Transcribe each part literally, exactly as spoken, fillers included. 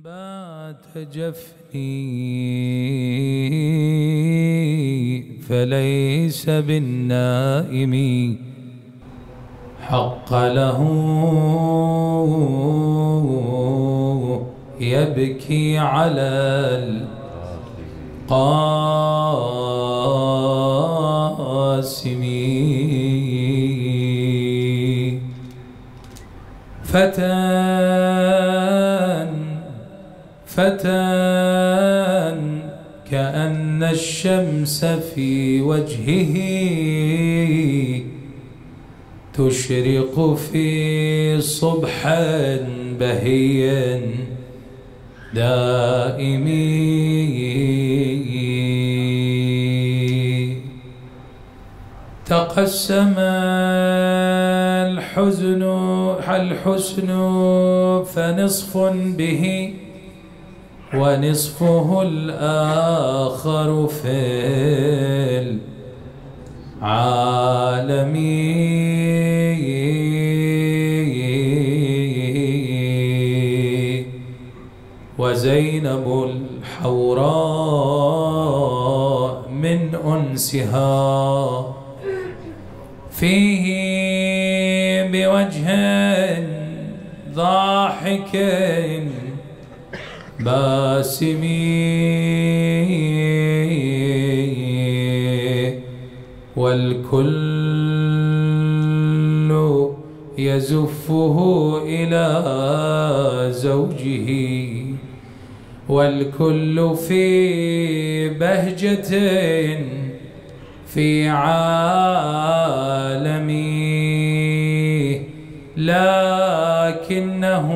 بات جفني فليس بالنائم حق له يبكي على القاسم فتى فتى كأن الشمس في وجهه تشرق في صبحا بهيا دائم تقسم الحزن الحسن فنصف به ونصفه الآخر في العالم وزينب الحوراء من أنسها فيه بوجه ضاحك باسم والكل يزفه إلى زوجه والكل في بهجة في عالمه لكنه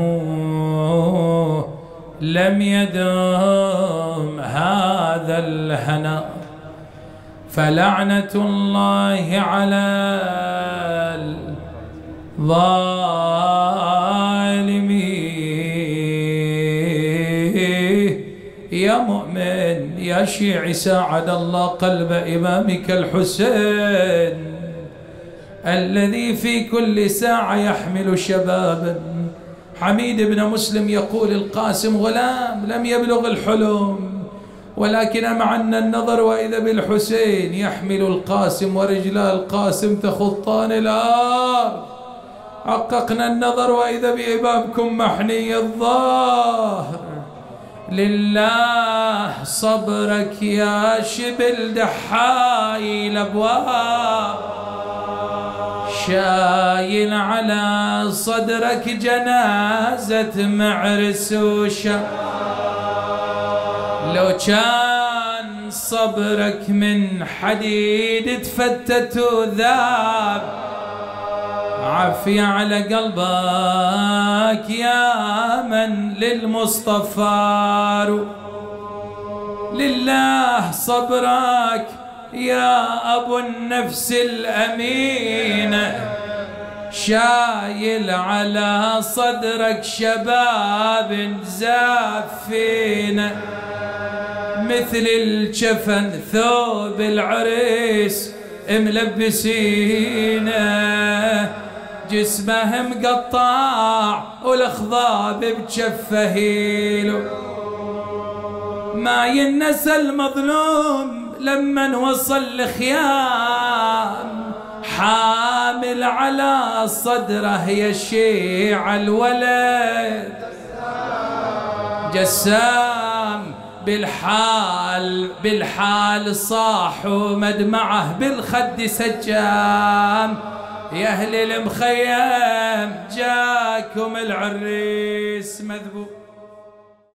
لم يدم هذا الهنا فلعنة الله على الظالمين يا مؤمن يا شيعي ساعد الله قلب إمامك الحسين الذي في كل ساعة يحمل شبابا. حميد بن مسلم يقول القاسم غلام لم يبلغ الحلم ولكن معنا النظر وإذا بالحسين يحمل القاسم ورجلا القاسم تخطان الأرض حققنا النظر وإذا بإمامكم محني الظهر لله صبرك يا شبل دحاي الأبواب شايل على صدرك جنازة معرس وشا لو كان صبرك من حديد تفتت وذاب عافية على قلبك يا من للمصطفى لله صبرك يا أبو النفس الأمينة شايل على صدرك شباب زافين مثل الجفن ثوب العريس ملبسينه جسمه مقطع والأخضاب بجفه هيلو ما ينسى المظلوم لما وصل الخيام حامل على صدره يا الشيع الولد جسام بالحال بالحال صاح ومدمعه بالخد سجام يا أهل المخيم جاكم العريس مذبوح.